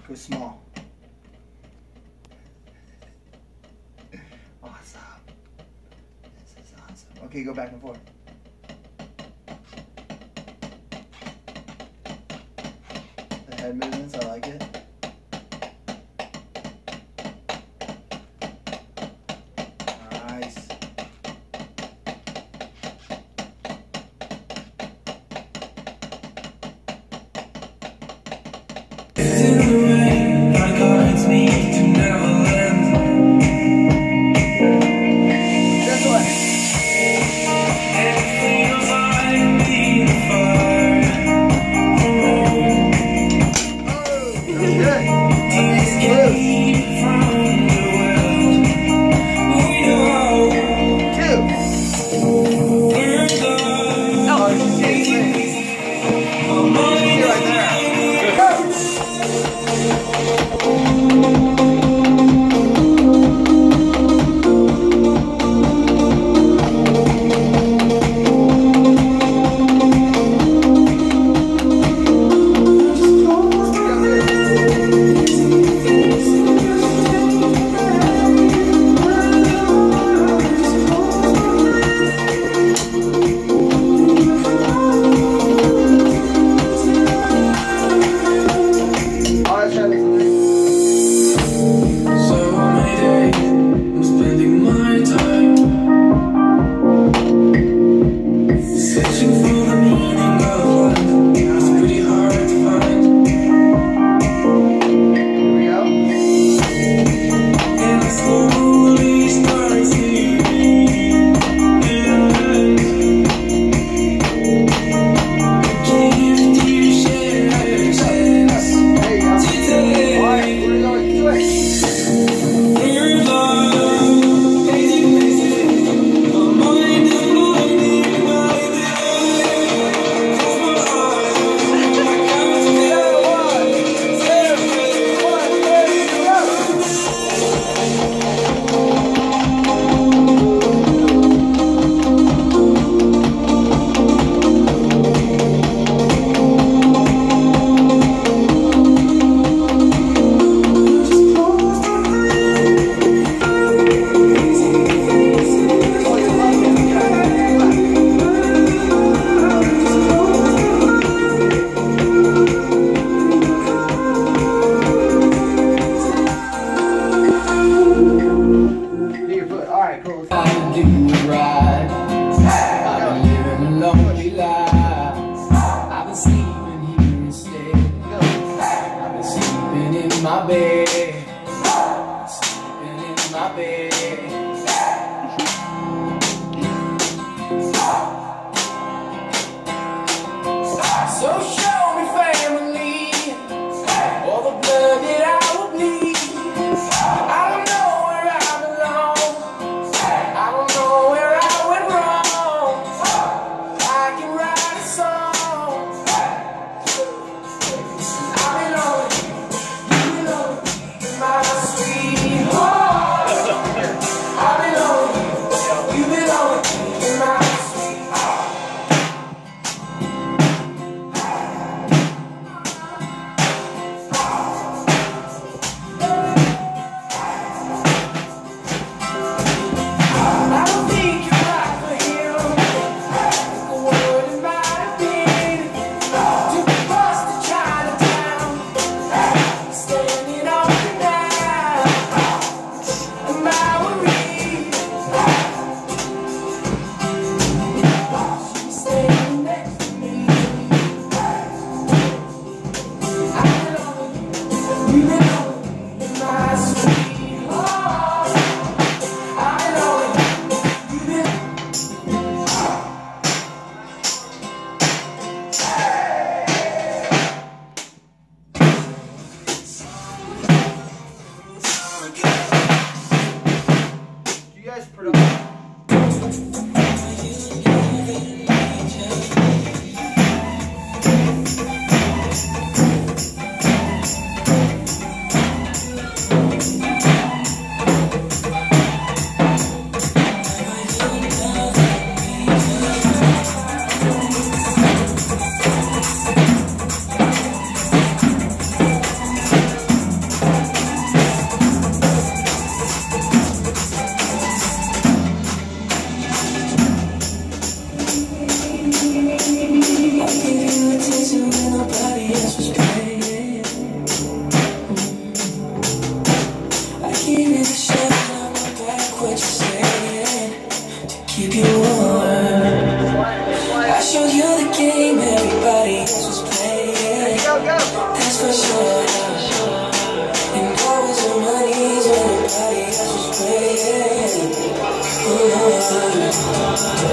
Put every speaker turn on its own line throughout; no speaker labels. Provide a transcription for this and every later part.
Go small. Awesome. This is awesome. Okay, go back and forth. The head movements, I like it. Nice.
my bed, sleeping in my bed. So show me family, all the blood that I will bleed. I don't know where I belong, I don't know where I went wrong. I can write a song. I belong, you belong in my sweetheart. I belong, you belong in my sweetheart.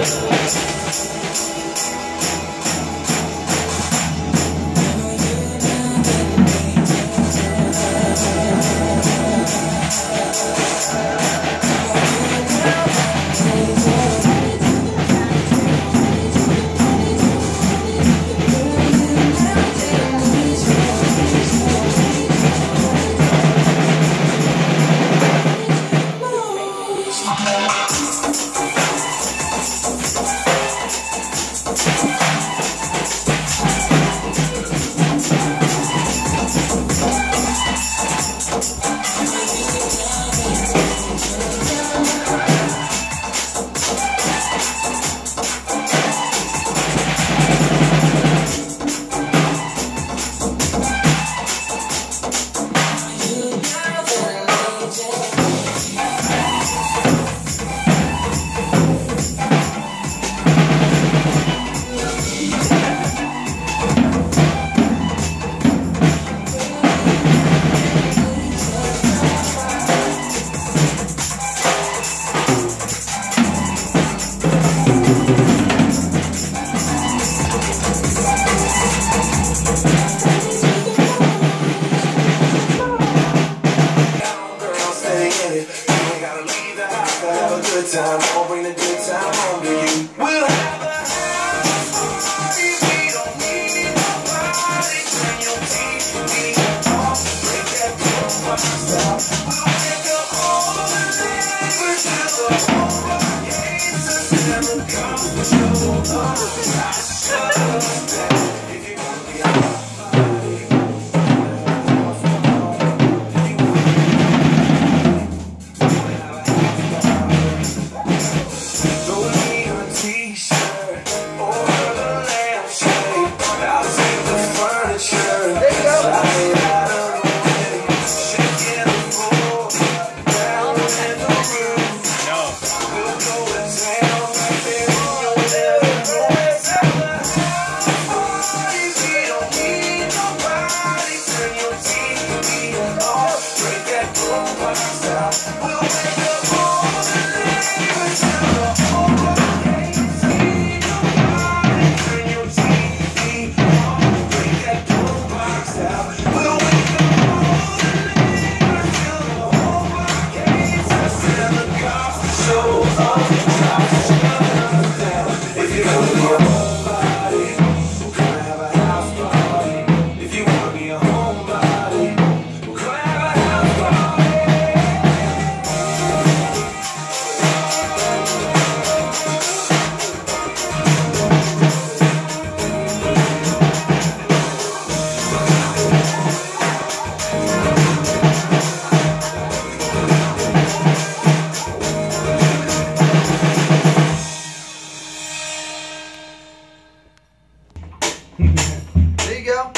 There you go.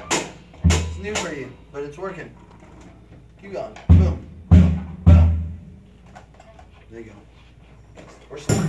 It's new for you, but it's working. Keep going. Boom. Boom. Boom. There you go. Or something.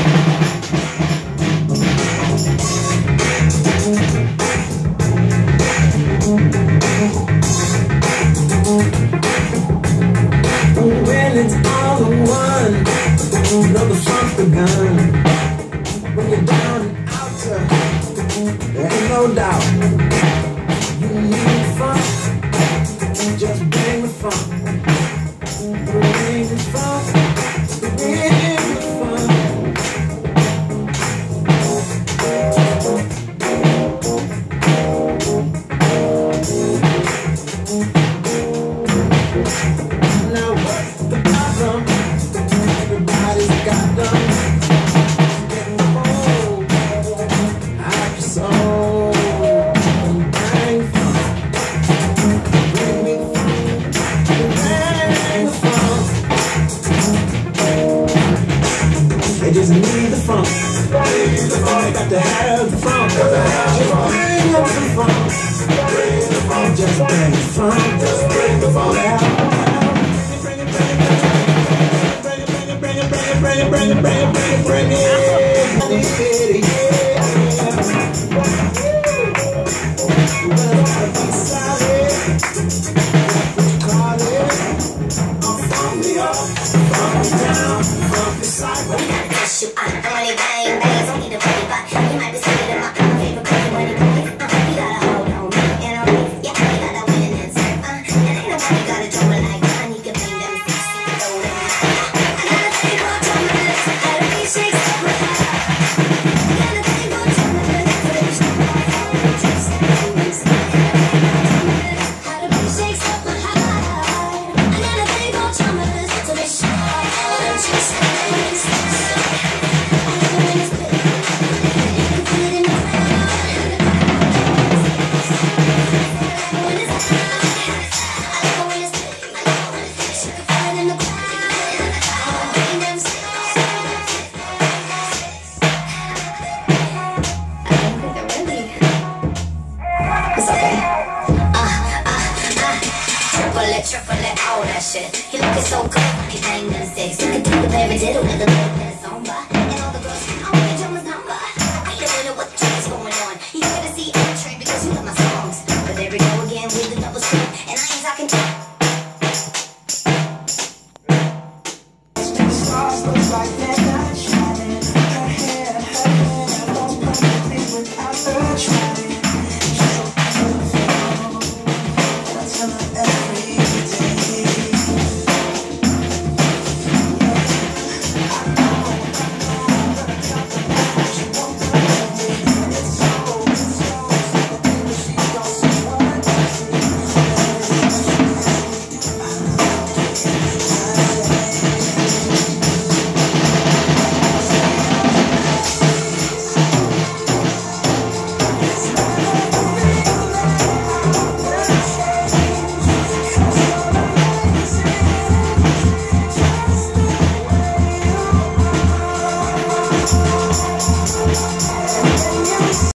When it's all in one, you know the funk's begun. When you're down and out, there ain't no doubt. You need funk, just bring the funk. Bring the funk, bring the funk. Now what's the problem? Everybody's got them. They just need the funk. They got to have the funk. Just bring up the funk. Just bring the funk. Just bring the funk. Bring it, bring it, bring it, bring it, bring it, bring it, bring it, bring it, bring it, bring it, bring it. Funk me up, funk me down, funk me sideways.
I'm money bang. triple it, all that shit. He looking so good, he bang them sticks. You can do the very diddle with the